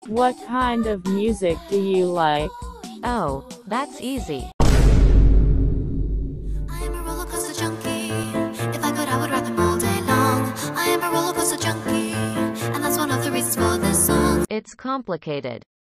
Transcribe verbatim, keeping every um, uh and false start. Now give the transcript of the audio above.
What kind of music do you like? Oh, that's easy. I am a roller coaster junkie. If I could, I would ride them all day long. I am a roller coaster junkie, and that's one of the reasons for this song. It's complicated.